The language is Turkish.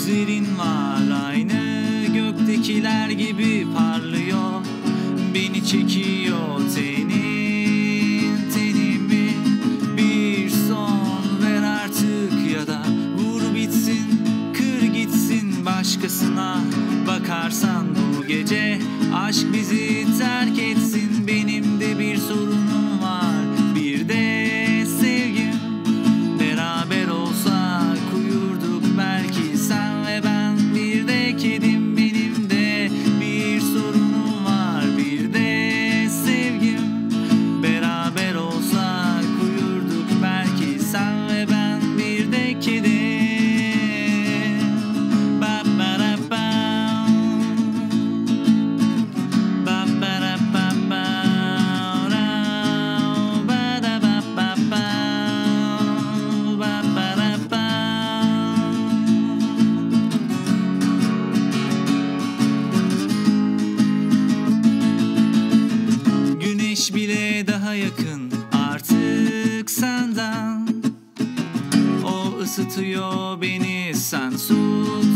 Gözlerin var aynı göktekiler gibi parlıyor. Beni çekiyor tenimi. Bir son ver artık ya da vur bitsin, kır gitsin başkasına. Bakarsan bu gece aşk bizi terk etsin. Benim de bir sorunum var, bir de sevgim. Beraber olsak uyurduk belki sen ve ben. Bir de kedim, benim de bir sorunum var, bir de sevgim. Beraber olsak uyurduk belki sen ve ben. Bir de kedim. Güneş bile daha yakın artık senden. O ısıtıyor beni, sen sus.